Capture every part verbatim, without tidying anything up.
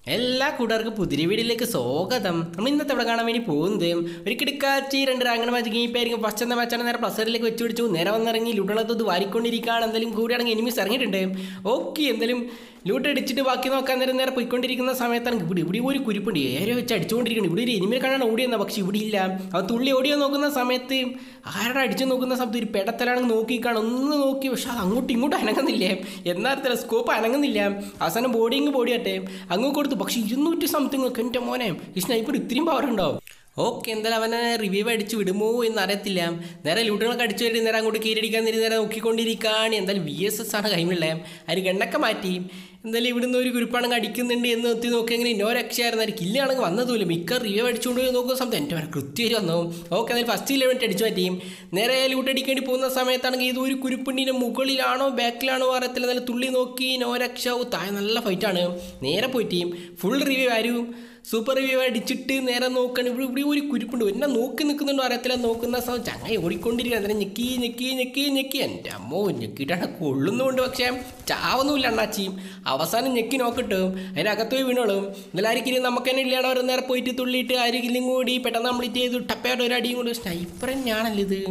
എല്ലാ കൂട്ടുകാർക്കും പുതിയ വീഡിയോയിലേക്ക് സ്വാഗതം. നമ്മൾ ഇന്നത്തെ ഇവിടെ കാണാൻ വേണ്ടി പോകുന്നത് ഒരു കിടക്കാച്ചി രണ്ട് റാങ്കണ മാച്ച് ഗെയിമായിരിക്കും. ഫസ്റ്റ് എന്ന മാച്ചാണ് നേരെ പ്ലസറിലേക്ക് വെച്ച് പിടിച്ചു. നേരെ വന്നിറങ്ങി ലൂട്ടുള്ളത് വാരിക്കൊണ്ടിരിക്കുകയാണ്. എന്തായാലും കൂടിയാണെങ്കിൽ എനിമീസ് ഇറങ്ങിയിട്ടുണ്ട്. ഓക്കെ, എന്തായാലും ലൂട്ട് അടിച്ചിട്ട് ബാക്കി നോക്കാൻ നേരം നേരെ പോയിക്കൊണ്ടിരിക്കുന്ന സമയത്താണ് ഇവിടെ ഇവിടെ ഒരു കുരിപ്പുണ്ട്. ഏറെ വെച്ച് അടിച്ചുകൊണ്ടിരിക്കണം. ഇവിടെ ഒരു എനിമിയെ കാണാൻ ഓടിയെന്ന, പക്ഷെ ഇവിടെ ഇല്ല. അവ തുള്ളി ഓടിയോ നോക്കുന്ന സമയത്ത് ആരുടെ അടിച്ചു നോക്കുന്ന സമയത്ത് ഒരു പെടത്തലാണെങ്കിൽ നോക്കിക്കാണ്. ഒന്ന് നോക്കി, പക്ഷെ അത് അങ്ങോട്ടും ഇങ്ങോട്ടും അനങ്ങുന്നില്ലേ. എന്നാ സ്കോപ്പ് അനങ്ങുന്നില്ല. അവസാനം ബോഡിങ് ബോഡിയാട്ടെ അങ്ങ് കൊടുത്തു. പക്ഷെ ഇരുന്നൂറ്റി സംതിങ് ഒക്കെ എൻ്റെ മോനെ ഈ സ്നൈപ്പർ ഇത്രയും പവർ ഉണ്ടാവും. ഓക്കെ, എന്തായാലും അവനെ റിവൈവ് അടിച്ച് വിടുമോ എന്ന് അറിയത്തില്ല. നേരെ ലൂട്ടുകളൊക്കെ അടിച്ചു വരും. നേരെ അങ്ങോട്ട് കീരടിക്കാൻ നേരം നേരെ നോക്കിക്കൊണ്ടിരിക്കുകയാണ്. എന്തായാലും വി എസ് എസ് ആണ് കൈമുള്ളേ. അതിന് ഗണ്ണൊക്കെ മാറ്റി. എന്തായാലും ഇവിടുന്ന് ഒരു ഗ്രൂപ്പാണെങ്കിൽ അടിക്കുന്നുണ്ട് എന്ന് എത്തി നോക്കിയെങ്കിൽ ഇന്നോ രക്ഷയായിരുന്നു. അതിന് കില്ലാണെങ്കിൽ വന്നതുമില്ല. മിക്ക റിവൈവ് അടിച്ചുകൊണ്ട് നോക്കുന്ന സമയത്ത് എൻ്റെ വരെ കൃത്യമായിട്ട് വന്നു. ഓക്കെ, എന്തായാലും ഫസ്റ്റ് ഇലവൻറ്റ് അടിച്ചു മാറ്റിയും നേരെ ലൂട്ട് അടിക്കേണ്ടി പോകുന്ന സമയത്താണെങ്കിൽ ഇത് ഒരു കുരുപ്പിണ്ടിൻ്റെ മുകളിലാണോ ബാക്കിലാണോ അറിയത്തില്ല. എന്നാലും തുള്ളി നോക്കി നോ രക്ഷാവും. താഴെ നല്ല ഫൈറ്റാണ്. നേരെ പോയിട്ട് ഫുൾ റിവൈവ് ആരും സൂപ്പർ റിവ്യൂ അടിച്ചിട്ട് നേരെ നോക്കണം. ഇവിടെ ഇവിടെ ഒരു കുരിപ്പുണ്ട്. എന്നെ നോക്കി നിൽക്കുന്നുണ്ടോ അറിയത്തില്ല. നോക്കുന്ന സമയം ചങ്ങായി ഓടിക്കൊണ്ടിരിക്കുക. അന്നേരം ഞെക്കി ഞെക്കി ഞെക്കി ഞെക്കി എൻ്റെ അമ്മോ ഞെക്കിയിട്ടാണ് കൊള്ളുന്നുണ്ട്. പക്ഷേ ചാവുന്നുമില്ല അണ്ണാച്ചിയും. അവസാനം ഞെക്കി നോക്കിട്ടും അതിനകത്ത് പോയി വീണോളും. എന്നാലും ആയിരിക്കും നമുക്ക് തന്നെ ഇല്ലാണോ ഒരു നേരെ പോയിട്ട് തുള്ളിയിട്ട് ആരെങ്കിലും കൂടി പെട്ടെന്ന് കംപ്ലീറ്റ് ചെയ്തു ടപ്പയായിട്ട് ഒരു അടിയും കൊണ്ട്. സ്നൈപ്പർ തന്നെയാണല്ലോ ഇത്.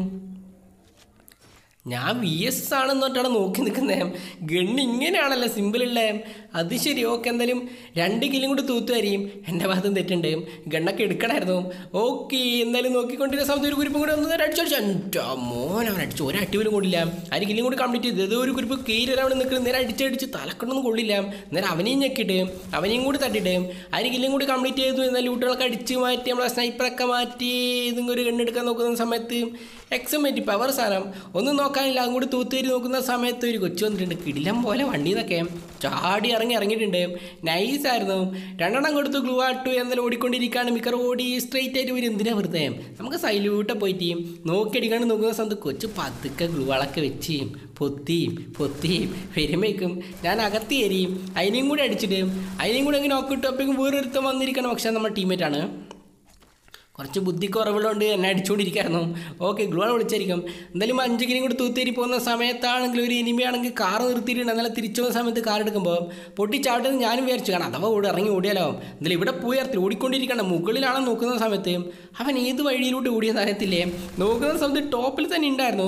ഞാൻ വി എസ് ആണെന്നോട്ടാണ് നോക്കി നിൽക്കുന്നത്. ഗണ്ണ് ഇങ്ങനെയാണല്ലോ സിമ്പിളുള്ളേ. അത് ശരി. ഓക്കെ, എന്തായാലും രണ്ട് കിലും കൂടി തൂത്തുവരിയും. എൻ്റെ ഭാഗത്തും തെറ്റുണ്ട്. ഗണ്ണൊക്കെ എടുക്കണമായിരുന്നു. ഓക്കെ, എന്തായാലും നോക്കിക്കൊണ്ടിരുന്ന സമയത്ത് ഒരു കുരിപ്പും കൂടി ഒന്ന് നേരെ അടിച്ചു. എൻ്റെ മോൻ അവൻ അടിച്ചു. ഒരു അടിപോലും കൊള്ളില്ല. ആര് കിലും കൂടി കംപ്ലീറ്റ് ചെയ്തു. ഏതോ ഒരു കുരിപ്പ് കീരവിടെ നിൽക്കുന്നത്. നേരെ അടിച്ചടിച്ച് തലക്കൊണ്ടൊന്നും കൊള്ളില്ല. നേരെ അവനെയും ഞെക്കിയിട്ട് അവനെയും കൂടി തട്ടിയിട്ട് ആര് കിലും കൂടി കംപ്ലീറ്റ് ചെയ്തു. എന്നാൽ ലൂട്ടുകളൊക്കെ അടിച്ച് മാറ്റി നമ്മളെ സ്നൈപ്പറൊക്കെ മാറ്റി ഇതും ഒരു ഗണ്ണെടുക്കാൻ നോക്കുന്ന സമയത്ത് എക്സമേറ്റ് പവർ സാധനം ഒന്നും നോക്കാനില്ല. അതും കൂടി തൂത്തേരി നോക്കുന്ന സമയത്ത് ഒരു കൊച്ചു വന്നിട്ടുണ്ട്. കിടിലം പോലെ വണ്ടിന്നൊക്കെ ചാടി ഇറങ്ങി ഇറങ്ങിയിട്ടുണ്ട്. നൈസായിരുന്നു. രണ്ടെണ്ണം കൊടുത്ത് ഗ്ലൂ ആട്ടു. എന്നാലും ഓടിക്കൊണ്ടിരിക്കുകയാണ്. മിക്കർ ഓടി സ്ട്രെയിറ്റ് ആയിട്ട് വരും. എന്തിനാ വെറുതെ നമുക്ക് സൈലൂട്ട് പോയിട്ട് നോക്കിയടിക്കാണ്ട് നോക്കുന്ന സമയത്ത് കൊച്ചു പതുക്കെ ഗ്ലൂകളൊക്കെ വെച്ച് പൊത്തിയും പൊത്തിയും വരുമ്പോഴേക്കും ഞാൻ അകത്തി എരിയും. അതിനെയും കൂടി അടിച്ചിട്ട് അതിനെയും കൂടി അങ്ങനെ നോക്കിയിട്ട് അപ്പോഴേക്കും വേറൊരുത്തം വന്നിരിക്കണം. പക്ഷേ നമ്മുടെ ടീമേറ്റാണ്. കുറച്ച് ബുദ്ധി കുറവുള്ളതുകൊണ്ട് എന്നെ അടിച്ചുകൊണ്ടിരിക്കുകയായിരുന്നു. ഓക്കെ, ഗ്ലൂവാൾ വിളിച്ചായിരിക്കും. എന്തായാലും അഞ്ച് കിലും കൂടി തൂത്തേരി പോകുന്ന സമയത്താണെങ്കിൽ ഒരു ഇനിമയാണെങ്കിൽ കാർ നിർത്തിയിട്ടുണ്ട്. എന്നാലും തിരിച്ചു പോകുന്ന സമയത്ത് കാർ എടുക്കുമ്പോൾ പൊട്ടിച്ചാട്ടെന്ന് ഞാനും വിചാരിച്ചു. കാരണം അഥവാ ഓടി ഇറങ്ങി ഓടിയാലോ. എന്തായാലും ഇവിടെ പോയി ഇറത്തി ഓടിക്കൊണ്ടിരിക്കണം. മുകളിലാണെന്ന് നോക്കുന്ന സമയത്ത് അവൻ ഏത് വഴിയിലോട്ട് ഓടിയെന്ന് അറിയത്തില്ലേ. നോക്കുന്ന സമയത്ത് ടോപ്പിൽ തന്നെ ഉണ്ടായിരുന്നു.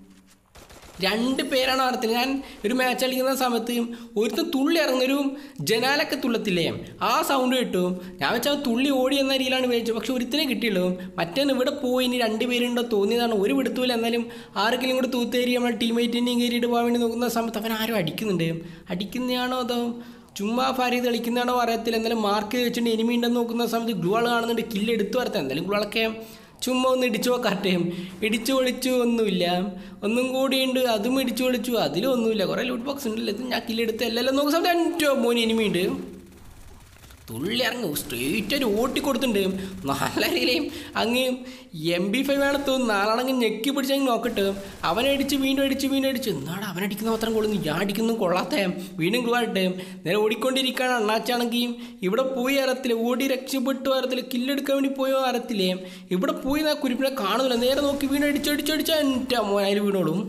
രണ്ട് പേരാണ് അറിയത്തില്ല. ഞാൻ ഒരു മാച്ച് കളിക്കുന്ന സമയത്ത് ഒരുത്തും തുള്ളി ഇറങ്ങുന്നൊരു ജനാലൊക്കെ തുള്ളത്തില്ലേ, ആ സൗണ്ട് കിട്ടും. ഞാൻ വെച്ചാൽ തുള്ളി ഓടി എന്ന രീതിയിലാണ് വിചാരിച്ചത്. പക്ഷെ ഒരുത്തിനെ കിട്ടിയുള്ളൂ. മറ്റേന്ന് ഇവിടെ പോയി ഇനി രണ്ട് പേരുണ്ടോ തോന്നിയതാണ്. ഒരു വിടുത്തൂല. എന്നാലും ആർക്കെങ്കിലും കൂടെ തൂത്തേരി നമ്മൾ ടീമേറ്റിൻ്റെയും കയറിയിട്ട് പോകാൻ വേണ്ടി നോക്കുന്ന സമയത്ത് അവൻ ആരും അടിക്കുന്നുണ്ട്. അടിക്കുന്നതാണോ അതോ ചുമ്മാ ഫാരി തെളിക്കുന്നതാണോ അറിയത്തില്ല. എന്നാലും മാർക്ക് വെച്ചിട്ട് എനിമി ഉണ്ടെന്ന് നോക്കുന്ന സമയത്ത് ഗ്ലൂവാൾ കാണുന്നുണ്ട്. കില്ല് എടുത്തു വരത്താം. എന്തായാലും ഗ്ലൂവാളൊക്കെ ചുമ്മാ ഒന്ന് ഇടിച്ചു നോക്കാട്ടേയും. ഇടിച്ചു പൊളിച്ചു ഒന്നുമില്ല. ഒന്നും കൂടിയുണ്ട്. അതും ഇടിച്ചു പൊളിച്ചു. അതിലും ഒന്നുമില്ല. കുറേ ലൂട്ട് ബോക്സ് ഉണ്ടല്ലോ. ഇത് ഞാൻ കില്ലെടുത്ത് എല്ലാം നോക്കുന്ന സമയത്ത് എൻ്റെ മോന് എനിമിയുണ്ട്. തുള്ളി ഇറങ്ങും. സ്ട്രെയിറ്റ് ആയിട്ട് ഓട്ടി കൊടുത്തിട്ടുണ്ട്. നല്ല രീതിയിലും അങ്ങ് എം ബി ഫൈവ് ആണ് തോന്നുന്നു. നാലാണെങ്കിൽ ഞെക്കി പിടിച്ചെങ്കിൽ നോക്കട്ടെ. അവനടിച്ച് വീണ്ടും അടിച്ച് വീണ്ടും അടിച്ച് എന്നാണ് അവനടിക്കുന്ന മാത്രം കൊള്ളുന്നു. ഞാൻ അടിക്കുന്നു കൊള്ളാത്ത വീണ്ടും ഗ്ലൂവാട്ടെ നേരെ ഓടിക്കൊണ്ടിരിക്കുകയാണ്. അണ്ണാച്ചാണെങ്കിൽ ഇവിടെ പോയി അറിയത്തില്ല. ഓടി രക്ഷപ്പെട്ടു അറിയത്തില്ല. കില്ലെടുക്കാൻ വേണ്ടി പോയോ അറിയത്തില്ലേ. ഇവിടെ പോയി ആ കുരിപ്പിനെ കാണുന്നില്ല. നേരെ നോക്കി വീണ്ടും അടിച്ചടിച്ചടിച്ചാൽ എൻ്റെ മോൻ അതിൽ വീണോളും.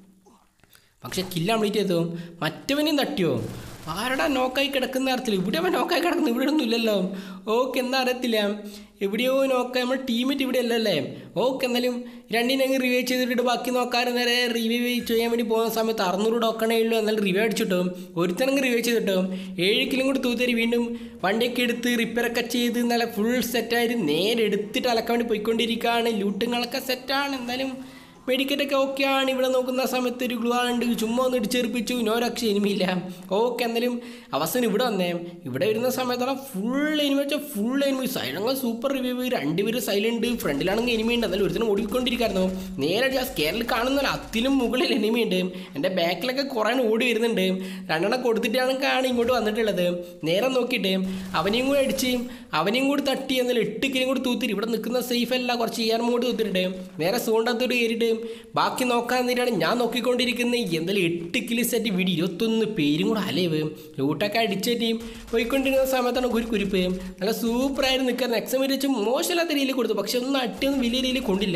പക്ഷെ കില്ല് കംപ്ലീറ്റ് ചെയ്തോ. മറ്റവനെയും തട്ടിയോ. ആരുടെ നോക്കായി കിടക്കുന്ന അറിയത്തില്ല. ഇവിടെ അവൻ നോക്കായി കിടക്കുന്നു. ഇവിടെ ഒന്നും ഇല്ലല്ലോ. ഓക്കെ, എന്താ അറിയത്തില്ല. എവിടെയോ നോക്കാം. നമ്മൾ ടീമേറ്റ് ഇവിടെ അല്ലല്ലേ. ഓക്കെ, എന്നാലും രണ്ടിനങ്ങ് റിവൈവ് ചെയ്തിട്ട് ബാക്കി നോക്കാറ് നേരെ റിവൈവ് ചെയ്യാൻ വേണ്ടി പോകുന്ന സമയത്ത് അറുന്നൂറ് ഡോക്കണേ ഉള്ളൂ. എന്നാലും റിവൈവ് അടിച്ചിട്ടും ഒരുത്തനങ്ങ് റിവൈവ് ചെയ്തിട്ടും ഏഴ് കിലും കൂടി തൂത്തേരി വീണ്ടും വണ്ടിയൊക്കെ എടുത്ത് റിപ്പയറൊക്കെ ചെയ്ത് നല്ല ഫുൾ സെറ്റായിട്ട് നേരെ എടുത്തിട്ട് അലക്കാൻ വേണ്ടി പോയിക്കൊണ്ടിരിക്കുകയാണ്. ലൂട്ടുകളൊക്കെ സെറ്റാണ്. എന്തായാലും മെഡിക്കറ്റൊക്കെ ഓക്കെയാണ്. ഇവിടെ നോക്കുന്ന സമയത്ത് ഒരു ഗ്ലൂ ഉണ്ട്. ചുമ്മാ ഒന്ന് ഇടിച്ചേർപ്പിച്ചു. നോ രക്ഷ എനിമിയില്ല. ഓക്കെ, എന്നാലും അവസാനം ഇവിടെ വന്നേ. ഇവിടെ വരുന്ന സമയത്താണ് ഫുൾ എനിമി വെച്ചാൽ ഫുൾ എനിമി. സൈലങ്ങൾ സൂപ്പർ റിവ്യൂ. രണ്ടുപേര് സൈലൻറ്റ്. ഫ്രണ്ടിലാണെങ്കിൽ എനിമി ഉണ്ട്. എന്നാലും ഒരുത്തിനും ഓടിക്കൊണ്ടിരിക്കായിരുന്നു. നേരെ ആ സ്കെയറിൽ കാണുന്നില്ല. അതിലും മുകളിൽ എനിമി ഉണ്ട്. എൻ്റെ ബാക്കിലൊക്കെ കുറേ ഓടി വരുന്നുണ്ട്. രണ്ടെണ്ണം കൊടുത്തിട്ടാണ് കാണി ഇങ്ങോട്ട് വന്നിട്ടുള്ളത്. നേരെ നോക്കിയിട്ട് അവനെയും കൂടി അടിച്ച് അവനെയും കൂടി തട്ടി. എന്നാലും എട്ട് കിലും കൂടി തൂത്തിട്ട് ഇവിടെ നിൽക്കുന്ന സേഫ് അല്ല. കുറച്ച് ചെയ്യാനും കൂടി തൂത്തിട്ട് നേരെ സോണ്ടത്തോട്ട് കയറിയിട്ട് ബാക്കി നോക്കാൻ നേരിട്ടാണ് ഞാൻ നോക്കിക്കൊണ്ടിരിക്കുന്നത്. എന്തായാലും എട്ട് കിലോ സെറ്റ് വീട് ഇരുപത്തൊന്ന് പേരും കൂടെ അലവ് ലൂട്ടൊക്കെ അടിച്ചേറ്റിയും പോയിക്കൊണ്ടിരിക്കുന്ന സമയത്താണ് ഒരു കുരിപ്പ് നല്ല സൂപ്പറായിട്ട് നിൽക്കുന്നത്. എക്സാമിൽ വെച്ച് മോശമില്ലാത്ത രീതിയിൽ കൊടുത്തു. പക്ഷെ ഒന്നും അട്ടിയൊന്നും വലിയ രീതിയിൽ കൊണ്ടില്ല.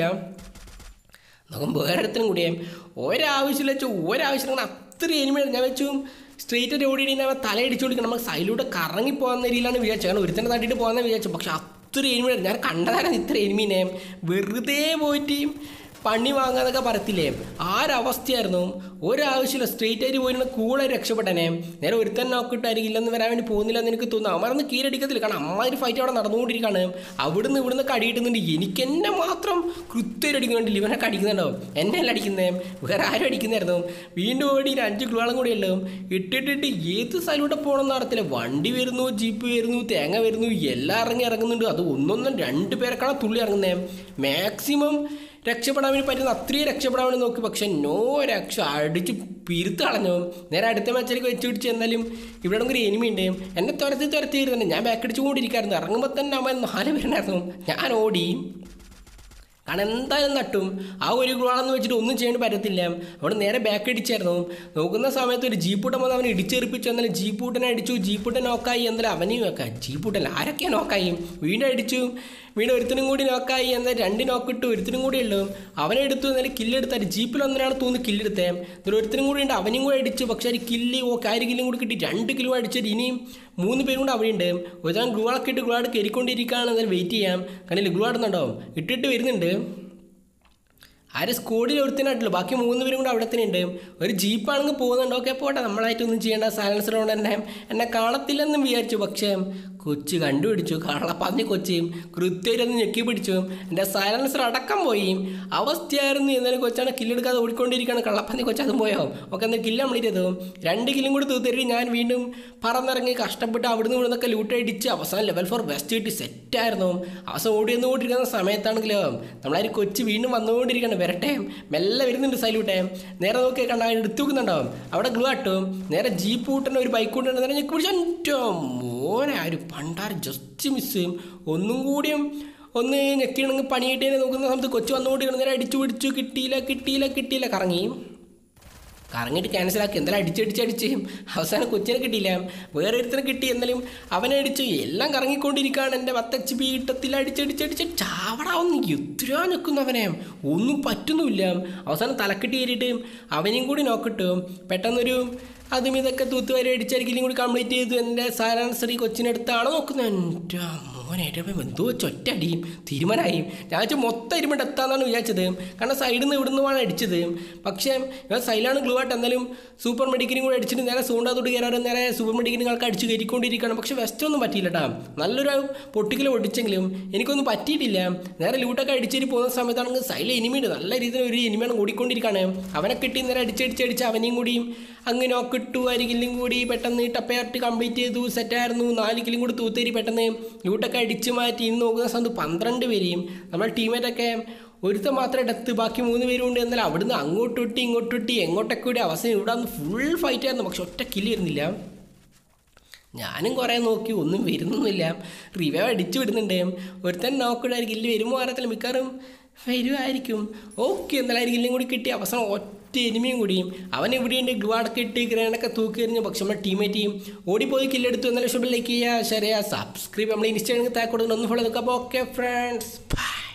നോക്കുമ്പോൾ വേറെ ഇടത്തിനും കൂടിയേ ഒരാവശ്യമില്ല വെച്ചാൽ ഒരാവശ്യം അത്ര എനിമയാണ്. ഞാൻ വെച്ചു സ്ട്രേറ്റ് ഓടിയിട്ട് അവൻ തലയടിച്ചു കൊടുക്കണം. നമുക്ക് സൈഡിലൂടെ കറങ്ങി പോകുന്ന രീതിയിലാണ് വിചാരിച്ചത്. കാരണം ഒരുത്തന്നെ തട്ടിയിട്ട് പോകുന്ന വിചാരിച്ചു. പക്ഷെ അത്ര എനിമി ഞാൻ കണ്ടതായിരുന്നു ഇത്ര എനിമീനെ. വെറുതെ പോയിട്ട് പണി വാങ്ങാന്നൊക്കെ പറയത്തില്ലേ, ആ ഒരവസ്ഥയായിരുന്നു. ഒരാവശ്യമില്ല, സ്ട്രേറ്റ് ആയിട്ട് പോയിരുന്ന കൂടെ രക്ഷപ്പെട്ടനെ. നേരെ ഒരുത്തന്നെ നോക്കിയിട്ടായിരിക്കും ഇല്ലെന്ന് വരാൻ വേണ്ടി പോകുന്നില്ല എന്ന് എനിക്ക് തോന്നുന്നു. അവരൊന്ന് കീഴടിക്കത്തില്ല, കാരണം അമ്മാതിരി ഫൈറ്റ് അവിടെ നടന്നുകൊണ്ടിരിക്കുകയാണ്. അവിടുന്ന് ഇവിടുന്ന് കടിയിട്ടുന്നുണ്ട്. എനിക്ക് എന്നെ മാത്രം കൃത്യം അടിക്കുന്നുണ്ടല്ലോ, ഇവനൊക്കെ അടിക്കുന്നുണ്ടോ? എന്നെ അല്ല അടിക്കുന്നേ, വേറെ ആരും അടിക്കുന്നായിരുന്നു. വീണ്ടും ഓടി ഒരു അഞ്ച് ഗ്ലോളം കൂടി ഉള്ളൂ. ഇട്ടിട്ടിട്ട് ഏത് സ്ഥലത്തോട്ട് പോകണമെന്ന് അറിയത്തില്ല. വണ്ടി വരുന്നു, ജീപ്പ് വരുന്നു, തേങ്ങ വരുന്നു, എല്ലാം ഇറങ്ങി ഇറങ്ങുന്നുണ്ട്. അത് ഒന്നൊന്നും രണ്ട് പേരൊക്കെയാണ് തുള്ളി ഇറങ്ങുന്നത്. മാക്സിമം രക്ഷപ്പെടാൻ വേണ്ടി പറ്റുന്ന അത്രയും രക്ഷപ്പെടാൻ വേണ്ടി നോക്കി. പക്ഷെ നോ രക്ഷ, അടിച്ച് പിരുത്ത് കളഞ്ഞു. നേരെ അടുത്ത മാച്ചിലേക്ക് വെച്ച് പിടിച്ച്. എന്നാലും ഇവിടെ ഒരു എനിമി ഉണ്ട്, എന്നെ തുരത്തി തുരത്തി വരുന്നുണ്ട്. ഞാൻ ബാക്ക് അടിച്ചു കൊണ്ടിരിക്കായിരുന്നു. ഇറങ്ങുമ്പോൾ തന്നെ അവൻ നാല് പേരുണ്ടായിരുന്നു. ഞാൻ ഓടി, കാരണം എന്തായാലും നട്ടും. ആ ഒരു ഗ്ലോളെന്ന് വെച്ചിട്ട് ഒന്നും ചെയ്യാൻ പറ്റത്തില്ല. അവിടെ നേരെ ബാക്ക് അടിച്ചായിരുന്നു. നോക്കുന്ന സമയത്ത് ഒരു ജീപ്പൂട്ടൻ വന്ന് അവനെ ഇടിച്ചെറിപ്പിച്ചു. എന്നാലും ജീപ്പൂട്ടനെ അടിച്ചു. ജീപ്പൂട്ടൻ നോക്കായി. എന്നാലും അവനെയും നോക്കാം. ജീപ്പൂട്ടൻ ആരൊക്കെയാണ് നോക്കായി. വീണ്ടും അടിച്ചു. വീണ്ടും ഒരുത്തിനും കൂടി നോക്കായി. എന്നാൽ രണ്ട് നോക്കിട്ടു. ഒരുത്തിനും കൂടി ഉള്ളു. അവനെ എടുത്തു. എന്നാലും കില്ലെടുത്താൽ ജീപ്പിൽ ഒന്നിനാണ് തോന്നുന്നു കില്ലെടുത്തേ. എന്നാലും ഒരുത്തിനും കൂടി ഉണ്ട്. അവനും കൂടെ അടിച്ചു. പക്ഷേ ഒരു കില്ല് ഓക്കെ ആര് കില്ലും കൂടി കിട്ടി. രണ്ട് കിലോ അടിച്ചിട്ട് ഇനിയും മൂന്ന് പേരും കൂടെ അവിടെ ഉണ്ട്. ഒരു ഗ്ലൂളൊക്കെ ഇട്ട് ഗ്ലൂളാട് കയറിക്കൊണ്ടിരിക്കുകയാണ്. എന്നാലും വെയിറ്റ് ചെയ്യാം. കാരണം ഗ്ലൂ ആടുന്നുണ്ടോ, ഇട്ടിട്ട് വരുന്നുണ്ട്. ആര് സ്കോഡിൽ ഒരുത്തിനായിട്ടുള്ളൂ. ബാക്കി മൂന്ന് പേരും കൂടെ അവിടെ തന്നെ ഉണ്ട്. ഒരു ജീപ്പാണെങ്കിൽ പോകുന്നുണ്ട്. ഓക്കെ പോട്ടെ, നമ്മളായിട്ടൊന്നും ചെയ്യേണ്ട. സൈലൻസറുകൊണ്ട് തന്നെ എന്നെ കാണത്തില്ലെന്നും വിചാരിച്ചു. പക്ഷേ കൊച്ച് കണ്ടുപിടിച്ചു. കള്ളപ്പന്നി കൊച്ചിയും കൃത്യമായിട്ടൊന്ന് ഞെക്കി പിടിച്ചു. എൻ്റെ സൈലൻസർ അടക്കം പോയി അവസ്ഥയായിരുന്നു. എന്നാലും കൊച്ചാണ് കില്ലെടുക്കാതെ ഓടിക്കൊണ്ടിരിക്കുകയാണ്. കള്ളപ്പന്നി കൊച്ച് അതും പോയോ. ഓക്കെ, എന്നാൽ കില്ല് കംപ്ലീറ്റ് ചെയ്തു. രണ്ട് കില്ലും കൂടി തീർത്തിട്ട് ഞാൻ വീണ്ടും പറന്നിറങ്ങി കഷ്ടപ്പെട്ട് അവിടുന്ന് ഇവിടുന്നൊക്കെ ലൂട്ടടിച്ച് അവസാനം ലെവൽ ഫോർ വെസ്റ്റ് കിട്ടി. സെറ്റായിരുന്നു. അവസാനം ഓടി വന്നുകൊണ്ടിരിക്കുന്ന സമയത്താണെങ്കിലോ നമ്മളാരും കൊച്ച് വീണ്ടും വന്നുകൊണ്ടിരിക്കുകയാണ്. വരട്ടെ, മെല്ലെ വരുന്നുണ്ട് സൈലൂട്ടെ. നേരെ നോക്കി കണ്ട എടുത്തു വെക്കുന്നുണ്ടാവും. അവിടെ ഗ്ലൂ ആട്ടും. നേരെ ജീപ്പ് കൂട്ടുന്ന ഒരു ബൈക്ക് കൂട്ടുന്ന നേരെ ഞെക്കി പിടിച്ചോ മോനെ. ആ ഒരു പണ്ടാറ് ജസ്റ്റ് മിസ്. ഒന്നും കൂടിയും ഒന്ന് ഞെക്കിയാണെങ്കിൽ പണിയിട്ടേനെ നോക്കുന്ന സമയത്ത് കൊച്ചു വന്നുകൊണ്ടിരിക്കണം. നേരെ അടിച്ചു പിടിച്ചു. കിട്ടിയില്ല കിട്ടിയില്ല കിട്ടിയില്ല കറങ്ങി കറങ്ങിയിട്ട് ക്യാൻസലാക്കി. എന്തായാലും അടിച്ചടിച്ചടിച്ച് അവസാനം കൊച്ചിനെ കിട്ടിയില്ല. വേറെ ഒരുത്തിനെ കിട്ടി. എന്നാലും അവനെ അടിച്ചു. എല്ലാം കറങ്ങിക്കൊണ്ടിരിക്കുകയാണ്. എൻ്റെ പത്ത് എച്ച് പി കിട്ടത്തിൽ അടിച്ചടിച്ചടിച്ച് ചാവടാവുന്നു. എത്രയാ നിൽക്കുന്നവനെ, ഒന്നും പറ്റുന്നുമില്ല. അവസാനം തലക്കെട്ടി കയറിയിട്ട് അവനെയും കൂടി നോക്കിട്ടു. പെട്ടെന്നൊരു അതും ഇതൊക്കെ തൂത്തുവരെ അടിച്ചായിരിക്കും കൂടി കംപ്ലീറ്റ് ചെയ്തു. എൻ്റെ സൈലൻസർ ഈ കൊച്ചിനടുത്താണ് നോക്കുന്നത്. എൻ്റെ മോനായിട്ട് എന്തോ ചൊറ്റടിയും തീരുമാനമായി. ഞാൻ വെച്ചാൽ മൊത്തം ഇരുമ്പ് എത്താന്നാണ് വിചാരിച്ചത്. കാരണം സൈഡിൽ നിന്ന് ഇവിടെ നിന്നാണ് അടിച്ചത്. പക്ഷേ ഞാൻ സൈലാണ് ഗ്ലൂ ആയിട്ട് എന്നാലും സൂപ്പർ മെഡിക്കലും കൂടി അടിച്ചിട്ട് നേരെ സൂണ്ടാത്തോട്ട് കയറാറ്. നേരെ സൂപ്പർ മെഡിക്കലും ആൾക്ക് അടിച്ച് കയറിക്കൊണ്ടിരിക്കുകയാണ്. പക്ഷേ വെസ്റ്റൊന്നും പറ്റിയില്ല കേട്ടോ. നല്ലൊരു പൊട്ടിക്കൽ ഒടിച്ചെങ്കിലും എനിക്കൊന്നും പറ്റിയിട്ടില്ല. നേരെ ലൂട്ടൊക്കെ അടിച്ചിട്ട് പോകുന്ന സമയത്താണെങ്കിൽ സൈഡിൽ എനിമിയുണ്ട്. നല്ല രീതിയിൽ ഒരു എനിമിയാണ് ഓടിക്കൊണ്ടിരിക്കുകയാണ്. അവനെ കിട്ടി. നേരെ അടിച്ചടിച്ചടിച്ച് അവനെയും കൂടിയും അങ്ങനെ നോക്കിട്ടു. ഒരു കില്ലും കൂടി പെട്ടെന്ന് ടപ്പയായിട്ട് കംപ്ലീറ്റ് ചെയ്തു. സെറ്റായിരുന്നു. നാല് കില്ലും കൂടി തൂത്തേരി പെട്ടെന്ന് ലൂട്ടൊക്കെ അടിച്ച് മാറ്റി. ഇന്ന് നോക്കുന്ന സമയത്ത് പന്ത്രണ്ട് പേരെയും നമ്മുടെ ടീമേറ്റൊക്കെ ഒരുത്തം മാത്രം ഡെത്ത്, ബാക്കി മൂന്ന് പേരും ഉണ്ട്. എന്നാൽ അവിടുന്ന് അങ്ങോട്ടൊട്ടി ഇങ്ങോട്ടൊട്ടി എങ്ങോട്ടൊക്കെ കൂടി അവസാനം ഇവിടെ വന്ന് ഫുൾ ഫൈറ്റ് ആയിരുന്നു. പക്ഷെ ഒറ്റ കില്ല് വരുന്നില്ല. ഞാനും കുറേ നോക്കി, ഒന്നും വരുന്നൊന്നുമില്ല. റിവൈവ് അടിച്ചു വിടുന്നുണ്ട്. ഒരുത്തൻ നോക്കിയിട്ടായിരിക്കും കില്ല് വരുമ്പോൾ അറിയത്തില്ല, മിക്കവാറും വരുമായിരിക്കും. ഓക്കെ, എന്നാലും കില്ലും കൂടി കിട്ടി. അവസാനം ഒറ്റ എനിമിയും കൂടിയും അവൻ ഇവിടെയുണ്ട്. ഗ്വാഡൊക്കെ ഇട്ട് ഗ്രേനൊക്കെ തൂക്കി എറിഞ്ഞു. പക്ഷെ നമ്മുടെ ടീമേറ്റ് ഓടിപ്പോയി കില്ലെടുത്തു. എന്നാലും ഷുബിൽ ലൈക്ക് ചെയ്യുക, ഷെയർ ചെയ്യുക, സബ്സ്ക്രൈബ്. നമ്മൾ ഇൻസ്റ്റാഗ്രാമിൽ താഴെ കൊടുക്കണം. ഒന്ന് ഫോളോ ചെയ്തൊക്കെ. അപ്പോൾ ഓക്കെ ഫ്രണ്ട്സ്, ബൈ.